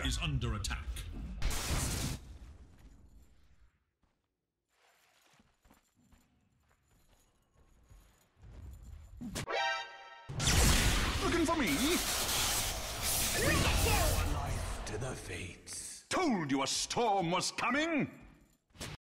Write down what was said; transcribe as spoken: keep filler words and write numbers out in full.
is under attack. Looking for me? Life to the fates. Told you a storm was coming!